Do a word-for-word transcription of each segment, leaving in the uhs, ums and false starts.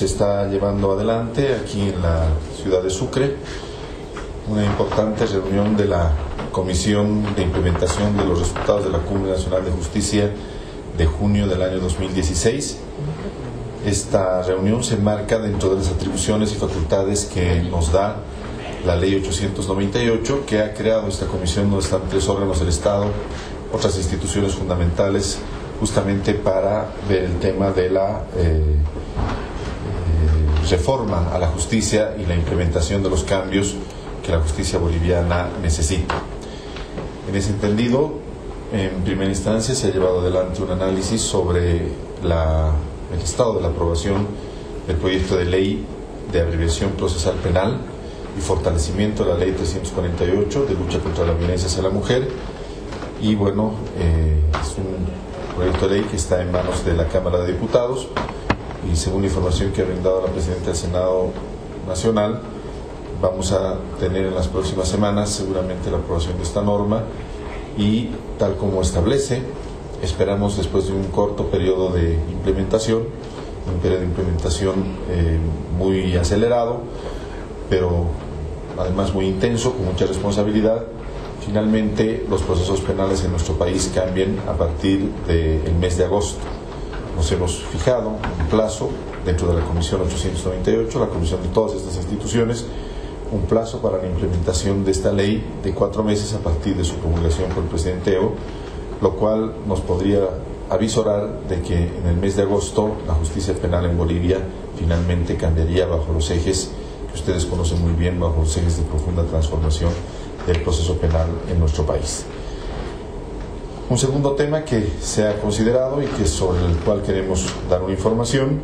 se está llevando adelante aquí en la ciudad de Sucre una importante reunión de la Comisión de Implementación de los Resultados de la Cumbre Nacional de Justicia de junio del año dos mil dieciséis. Esta reunión se enmarca dentro de las atribuciones y facultades que nos da la Ley ochocientos noventa y ocho, que ha creado esta comisión donde están tres órganos del Estado, otras instituciones fundamentales, justamente para ver el tema de la eh, eh, reforma a la justicia y la implementación de los cambios que la justicia boliviana necesita. En ese entendido, en primera instancia se ha llevado adelante un análisis sobre la, el estado de la aprobación del proyecto de ley de abreviación procesal penal y fortalecimiento de la ley trescientos cuarenta y ocho de lucha contra la violencia hacia la mujer. Y bueno, eh, es un proyecto de ley que está en manos de la Cámara de Diputados y según la información que ha brindado la Presidenta del Senado Nacional, vamos a tener en las próximas semanas seguramente la aprobación de esta norma y tal como establece, esperamos después de un corto periodo de implementación, un periodo de implementación eh, muy acelerado, pero además muy intenso, con mucha responsabilidad, finalmente los procesos penales en nuestro país cambien a partir del mes de agosto. Nos hemos fijado un plazo dentro de la Comisión ochocientos noventa y ocho, la comisión de todas estas instituciones, un plazo para la implementación de esta ley de cuatro meses a partir de su promulgación por el presidente Evo, lo cual nos podría avisorar de que en el mes de agosto la justicia penal en Bolivia finalmente cambiaría bajo los ejes que ustedes conocen muy bien, bajo los ejes de profunda transformación del proceso penal en nuestro país. Un segundo tema que se ha considerado y que sobre el cual queremos dar una información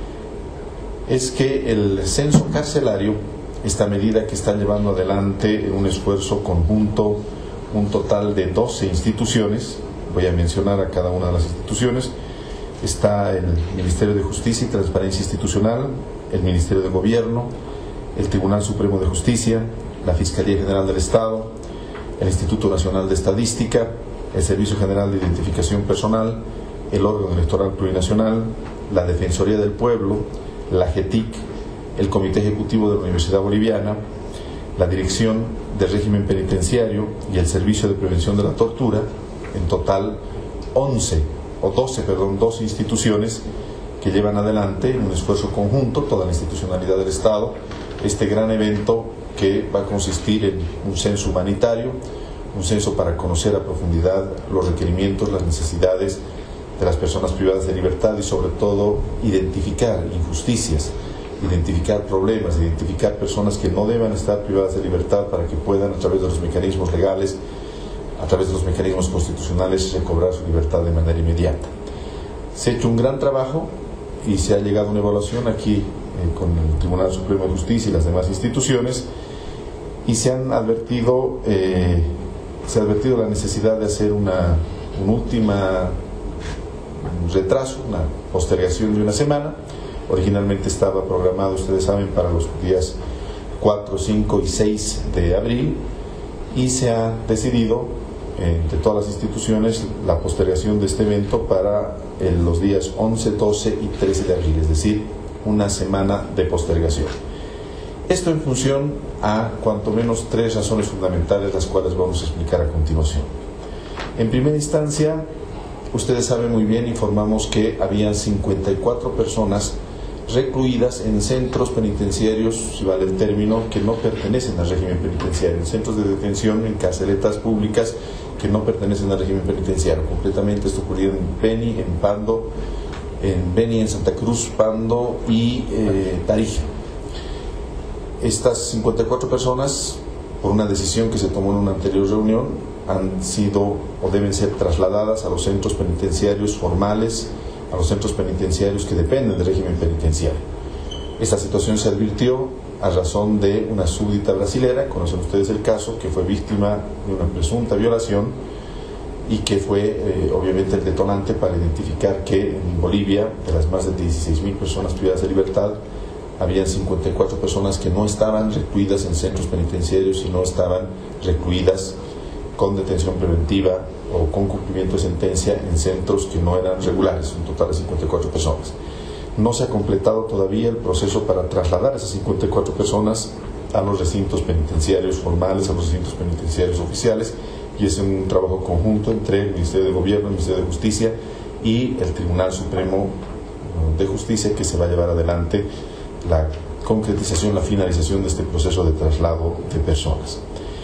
es que el censo carcelario, esta medida que está llevando adelante un esfuerzo conjunto, un total de doce instituciones, voy a mencionar a cada una de las instituciones, está el Ministerio de Justicia y Transparencia Institucional, el Ministerio de Gobierno, el Tribunal Supremo de Justicia, la Fiscalía General del Estado, el Instituto Nacional de Estadística, el Servicio General de Identificación Personal, el órgano electoral plurinacional, la Defensoría del Pueblo, la G E T I C, el Comité Ejecutivo de la Universidad Boliviana, la Dirección de Régimen Penitenciario y el Servicio de Prevención de la Tortura, en total once, o doce, perdón, doce instituciones que llevan adelante en un esfuerzo conjunto, toda la institucionalidad del Estado, este gran evento que va a consistir en un censo humanitario, un censo para conocer a profundidad los requerimientos, las necesidades de las personas privadas de libertad y sobre todo identificar injusticias, identificar problemas, identificar personas que no deban estar privadas de libertad para que puedan a través de los mecanismos legales, a través de los mecanismos constitucionales recobrar su libertad de manera inmediata. Se ha hecho un gran trabajo y se ha llegado a una evaluación aquí eh, con el Tribunal Supremo de Justicia y las demás instituciones y se han advertido eh, se ha advertido la necesidad de hacer una, una última un retraso, una postergación de una semana. Originalmente estaba programado, ustedes saben, para los días cuatro, cinco y seis de abril y se ha decidido entre todas las instituciones la postergación de este evento para eh, los días once, doce y trece de abril, es decir, una semana de postergación. Esto en función a cuanto menos tres razones fundamentales, las cuales vamos a explicar a continuación. En primera instancia, ustedes saben muy bien, informamos que habían cincuenta y cuatro personas recluidas en centros penitenciarios, si vale el término, que no pertenecen al régimen penitenciario, en centros de detención, en carceletas públicas que no pertenecen al régimen penitenciario. Concretamente esto ocurrió en Beni, en Pando, en Beni, en Santa Cruz, Pando y eh, Tarija. Estas cincuenta y cuatro personas, por una decisión que se tomó en una anterior reunión, han sido o deben ser trasladadas a los centros penitenciarios formales, a los centros penitenciarios que dependen del régimen penitenciario. Esta situación se advirtió a razón de una súbdita brasilera, conocen ustedes el caso, que fue víctima de una presunta violación y que fue eh, obviamente el detonante para identificar que en Bolivia, de las más de dieciséis mil personas privadas de libertad, habían cincuenta y cuatro personas que no estaban recluidas en centros penitenciarios y no estaban recluidas con detención preventiva o con cumplimiento de sentencia en centros que no eran regulares, un total de cincuenta y cuatro personas. No se ha completado todavía el proceso para trasladar a esas cincuenta y cuatro personas a los recintos penitenciarios formales, a los recintos penitenciarios oficiales, y es un trabajo conjunto entre el Ministerio de Gobierno, el Ministerio de Justicia y el Tribunal Supremo de Justicia, que se va a llevar adelante la concretización, la finalización de este proceso de traslado de personas.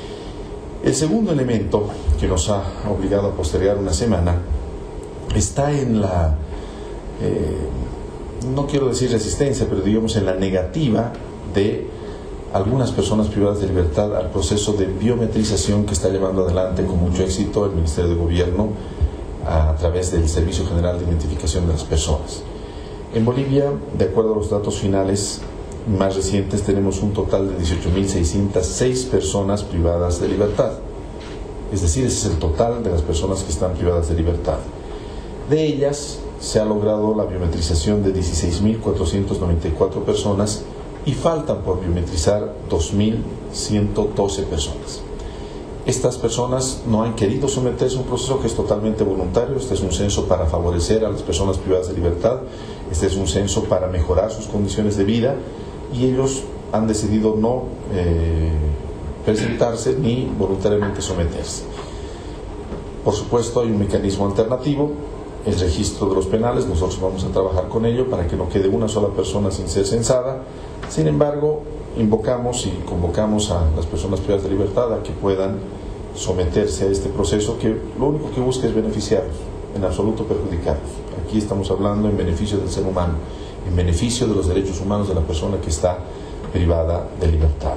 El segundo elemento que nos ha obligado a postergar una semana está en la, eh, no quiero decir resistencia, pero digamos en la negativa de algunas personas privadas de libertad al proceso de biometrización que está llevando adelante con mucho éxito el Ministerio de Gobierno a, a través del Servicio General de Identificación de las Personas. En Bolivia, de acuerdo a los datos finales más recientes, tenemos un total de dieciocho mil seiscientas seis personas privadas de libertad. Es decir, ese es el total de las personas que están privadas de libertad. De ellas se ha logrado la biometrización de dieciséis mil cuatrocientas noventa y cuatro personas y faltan por biometrizar dos mil ciento doce personas. Estas personas no han querido someterse a un proceso que es totalmente voluntario. Este es un censo para favorecer a las personas privadas de libertad, este es un censo para mejorar sus condiciones de vida, y ellos han decidido no eh, presentarse ni voluntariamente someterse. Por supuesto, hay un mecanismo alternativo, el registro de los penales. Nosotros vamos a trabajar con ello para que no quede una sola persona sin ser censada. Sin embargo, invocamos y convocamos a las personas privadas de libertad a que puedan someterse a este proceso, que lo único que busca es beneficiarlos, en absoluto perjudicarlos. Aquí estamos hablando en beneficio del ser humano, en beneficio de los derechos humanos de la persona que está privada de libertad.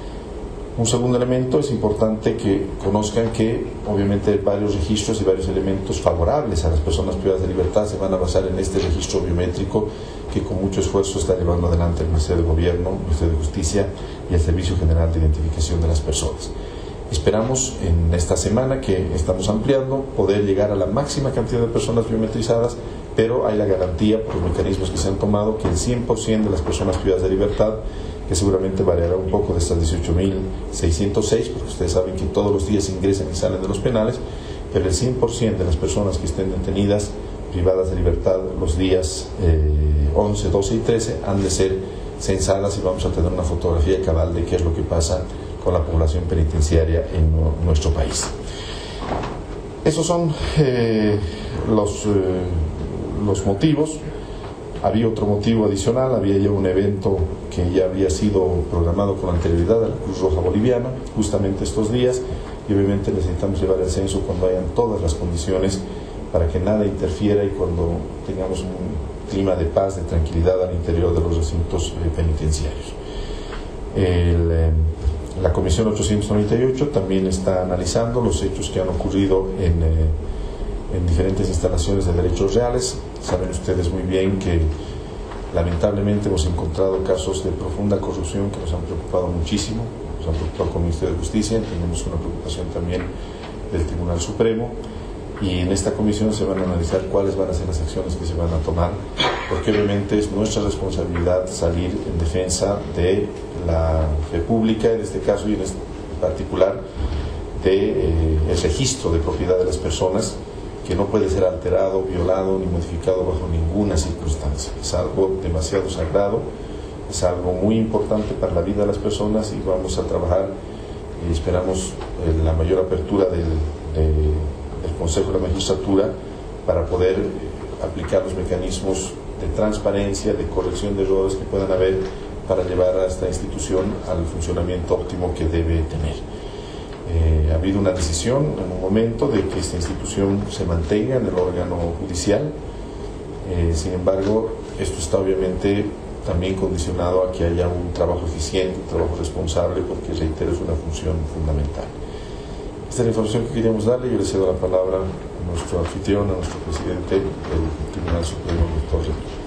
Un segundo elemento, es importante que conozcan que obviamente varios registros y varios elementos favorables a las personas privadas de libertad se van a basar en este registro biométrico que con mucho esfuerzo está llevando adelante el Ministerio de Gobierno, el Ministerio de Justicia y el Servicio General de Identificación de las Personas. Esperamos en esta semana, que estamos ampliando, poder llegar a la máxima cantidad de personas biometrizadas, pero hay la garantía por los mecanismos que se han tomado que el cien por ciento de las personas privadas de libertad, que seguramente variará un poco de estas dieciocho mil seiscientos seis, porque ustedes saben que todos los días ingresan y salen de los penales, pero el cien por ciento de las personas que estén detenidas, privadas de libertad, los días eh, once, doce y trece, han de ser censadas, y vamos a tener una fotografía cabal de qué es lo que pasa con la población penitenciaria en nuestro país. Esos son eh, los, eh, los motivos. Había otro motivo adicional, había ya un evento que ya había sido programado con anterioridad a la Cruz Roja Boliviana, justamente estos días, y obviamente necesitamos llevar el censo cuando hayan todas las condiciones para que nada interfiera y cuando tengamos un clima de paz, de tranquilidad al interior de los recintos eh, penitenciarios. El, eh, la Comisión ochocientos noventa y ocho también está analizando los hechos que han ocurrido en, eh, en diferentes instalaciones de derechos reales. Saben ustedes muy bien que lamentablemente hemos encontrado casos de profunda corrupción que nos han preocupado muchísimo, nos han preocupado con el Ministerio de Justicia, tenemos una preocupación también del Tribunal Supremo, y en esta comisión se van a analizar cuáles van a ser las acciones que se van a tomar, porque obviamente es nuestra responsabilidad salir en defensa de la fe pública, en este caso y en este particular de, eh, el registro de propiedad de las personas, que no puede ser alterado, violado ni modificado bajo ninguna circunstancia. Es algo demasiado sagrado, es algo muy importante para la vida de las personas, y vamos a trabajar y esperamos eh, la mayor apertura del, de, del Consejo de la Magistratura para poder aplicar los mecanismos de transparencia, de corrección de errores que puedan haber para llevar a esta institución al funcionamiento óptimo que debe tener. Eh, ha habido una decisión en un momento de que esta institución se mantenga en el órgano judicial, eh, sin embargo esto está obviamente también condicionado a que haya un trabajo eficiente, un trabajo responsable, porque reitero, es una función fundamental. Esta es la información que queríamos darle. Yo le cedo la palabra a nuestro anfitrión, a nuestro presidente del Tribunal Supremo, doctor Reto.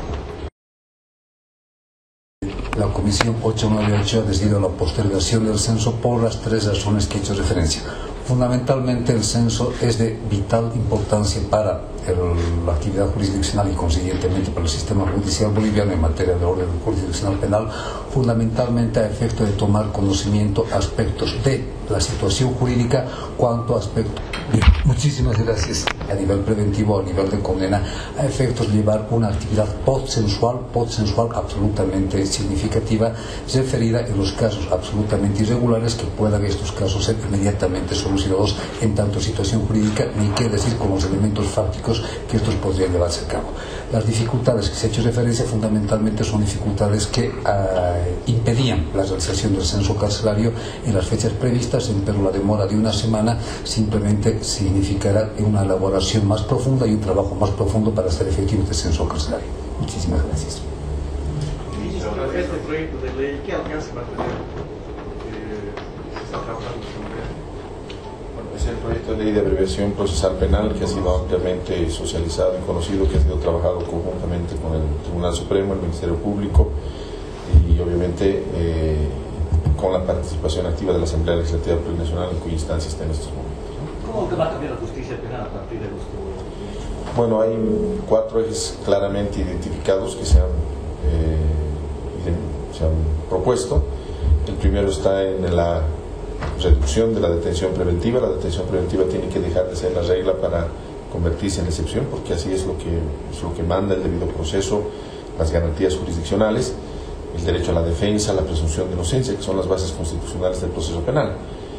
La Comisión ochocientos noventa y ocho ha decidido la postergación del censo por las tres razones que he hecho referencia. Fundamentalmente, el censo es de vital importancia para el, la actividad jurisdiccional y consiguientemente para el sistema judicial boliviano en materia de orden jurisdiccional penal, fundamentalmente a efecto de tomar conocimiento aspectos de la situación jurídica cuanto a aspectos Bien, muchísimas gracias. A nivel preventivo, a nivel de condena, a efectos de llevar una actividad postsensual, postsensual absolutamente significativa, referida en los casos absolutamente irregulares, que puedan estos casos ser inmediatamente solucionados en tanto situación jurídica, ni qué decir con los elementos fácticos que estos podrían llevarse a cabo. Las dificultades que se ha hecho referencia fundamentalmente son dificultades que eh, impedían la realización del censo carcelario en las fechas previstas, pero la demora de una semana simplemente significará una elaboración más profunda y un trabajo más profundo para hacer efectivo este censo carcelario. Muchísimas gracias. Ministro, este proyecto de ley, ¿qué alcance va a tener? Eh, se está trabajando sobre él. Bueno, es el proyecto de ley de abreviación procesal penal que ha sido ampliamente socializado y conocido, que ha sido trabajado conjuntamente con el Tribunal Supremo, el Ministerio Público y obviamente eh, con la participación activa de la Asamblea Legislativa Plurinacional, en cuya instancia está en estos momentos. ¿Cómo que va a cambiar la justicia penal a partir de los que... Bueno, hay cuatro ejes claramente identificados que se han, eh, se han propuesto. El primero está en la reducción de la detención preventiva. La detención preventiva tiene que dejar de ser la regla para convertirse en excepción, porque así es lo que, es lo que manda el debido proceso, las garantías jurisdiccionales, el derecho a la defensa, la presunción de inocencia, que son las bases constitucionales del proceso penal.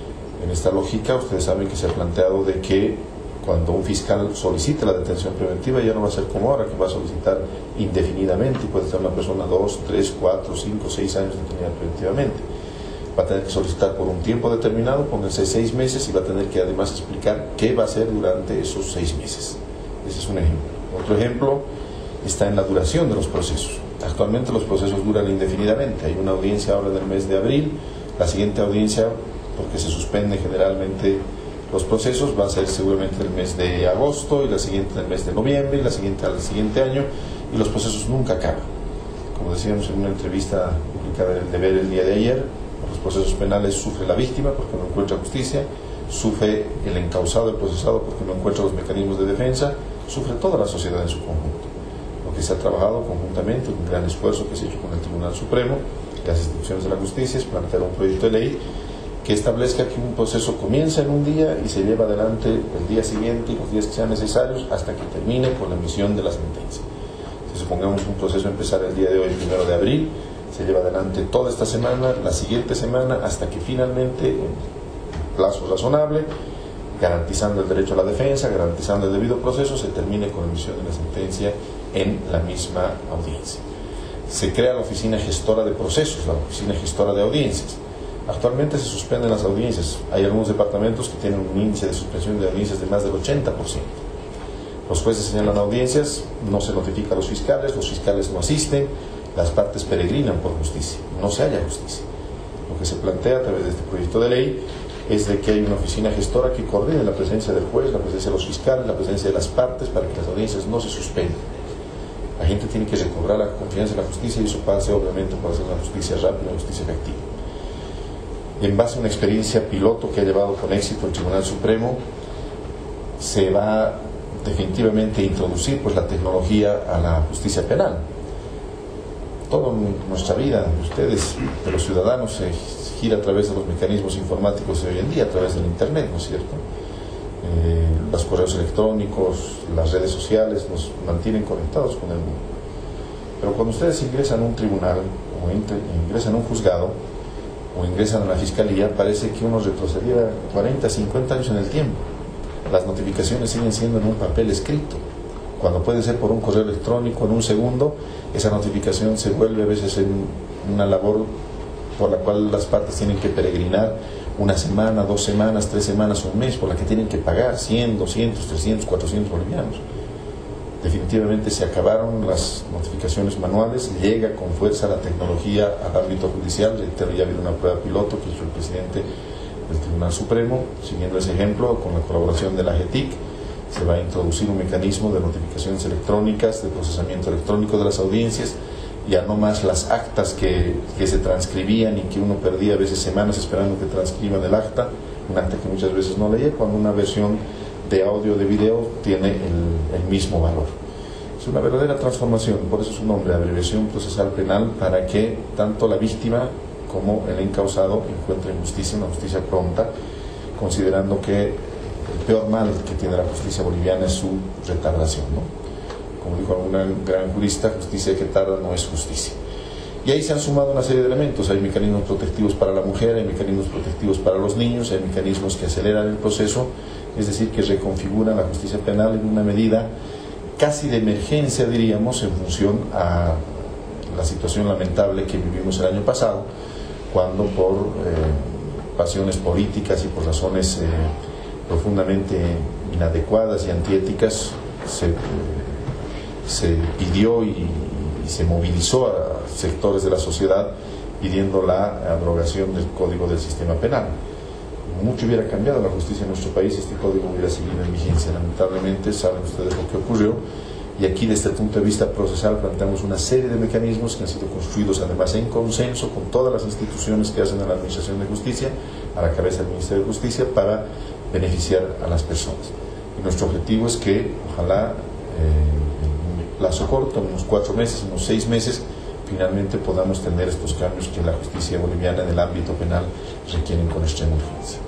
En esta lógica, ustedes saben que se ha planteado de que cuando un fiscal solicite la detención preventiva, ya no va a ser como ahora, que va a solicitar indefinidamente, y puede estar una persona dos, tres, cuatro, cinco, seis años detenida preventivamente. Va a tener que solicitar por un tiempo determinado, pónganse seis meses, y va a tener que además explicar qué va a hacer durante esos seis meses. Ese es un ejemplo. Otro ejemplo está en la duración de los procesos. Actualmente los procesos duran indefinidamente. Hay una audiencia ahora del mes de abril, la siguiente audiencia, porque se suspenden generalmente los procesos, va a ser seguramente el mes de agosto, y la siguiente el mes de noviembre, y la siguiente al siguiente año, y los procesos nunca acaban. Como decíamos en una entrevista publicada en el Deber el día de ayer, los procesos penales sufre la víctima porque no encuentra justicia, sufre el encausado, el procesado porque no encuentra los mecanismos de defensa, sufre toda la sociedad en su conjunto. Lo que se ha trabajado conjuntamente, un gran esfuerzo que se ha hecho con el Tribunal Supremo y las instituciones de la justicia, es plantear un proyecto de ley que establezca que un proceso comienza en un día y se lleva adelante el día siguiente y los días que sean necesarios hasta que termine con la emisión de la sentencia. Si supongamos un proceso empezar el día de hoy, primero de abril, se lleva adelante toda esta semana, la siguiente semana, hasta que finalmente, en plazo razonable, garantizando el derecho a la defensa, garantizando el debido proceso, se termine con la emisión de la sentencia en la misma audiencia. Se crea la oficina gestora de procesos, la oficina gestora de audiencias. Actualmente se suspenden las audiencias. Hay algunos departamentos que tienen un índice de suspensión de audiencias de más del ochenta por ciento. Los jueces señalan audiencias, no se notifica a los fiscales, los fiscales no asisten, las partes peregrinan por justicia, no se halla justicia. Lo que se plantea a través de este proyecto de ley es de que hay una oficina gestora que coordine la presencia del juez, la presencia de los fiscales, la presencia de las partes, para que las audiencias no se suspendan. La gente tiene que recobrar la confianza en la justicia, y eso pasa obviamente por hacer una justicia rápida, una justicia efectiva. En base a una experiencia piloto que ha llevado con éxito el Tribunal Supremo, se va definitivamente a introducir pues la tecnología a la justicia penal. Toda nuestra vida de ustedes, de los ciudadanos, se gira a través de los mecanismos informáticos de hoy en día, a través del Internet, ¿no es cierto? Eh, los correos electrónicos, las redes sociales nos mantienen conectados con el mundo. Pero cuando ustedes ingresan a un tribunal, o ingresan a un juzgado, o ingresan a la fiscalía, parece que uno retrocediera cuarenta, cincuenta años en el tiempo. Las notificaciones siguen siendo en un papel escrito, cuando puede ser por un correo electrónico en un segundo. Esa notificación se vuelve a veces en una labor por la cual las partes tienen que peregrinar una semana, dos semanas, tres semanas, un mes, por la que tienen que pagar cien, doscientos, trescientos, cuatrocientos bolivianos. Definitivamente se acabaron las notificaciones manuales, llega con fuerza la tecnología al ámbito judicial. Reitero, ya ha habido una prueba piloto que hizo el presidente del Tribunal Supremo. Siguiendo ese ejemplo, con la colaboración de la G E T I C, se va a introducir un mecanismo de notificaciones electrónicas, de procesamiento electrónico de las audiencias, ya no más las actas que, que se transcribían y que uno perdía a veces semanas esperando que transcriban el acta, un acta que muchas veces no leía, cuando una versión de audio o de video tiene el, el mismo valor. Es una verdadera transformación, por eso su nombre, abreviación procesal penal, para que tanto la víctima como el encausado encuentren justicia, una justicia pronta, considerando que el peor mal que tiene la justicia boliviana es su retardación, ¿no? Como dijo un gran, gran jurista, justicia que tarda no es justicia. Y ahí se han sumado una serie de elementos. Hay mecanismos protectivos para la mujer, hay mecanismos protectivos para los niños, hay mecanismos que aceleran el proceso, es decir, que reconfiguran la justicia penal en una medida casi de emergencia, diríamos, en función a la situación lamentable que vivimos el año pasado, cuando por eh, pasiones políticas y por razones eh, profundamente inadecuadas y antiéticas se, eh, se pidió y, y se movilizó a sectores de la sociedad pidiendo la abrogación del Código del Sistema Penal. Mucho hubiera cambiado la justicia en nuestro país si este código hubiera seguido en vigencia. Lamentablemente saben ustedes lo que ocurrió, y aquí desde el punto de vista procesal planteamos una serie de mecanismos que han sido construidos además en consenso con todas las instituciones que hacen a la Administración de Justicia, a la cabeza del Ministerio de Justicia, para beneficiar a las personas. Y nuestro objetivo es que ojalá eh, en un plazo corto, en unos cuatro meses, en unos seis meses, finalmente podamos tener estos cambios que la justicia boliviana en el ámbito penal requieren con extrema urgencia.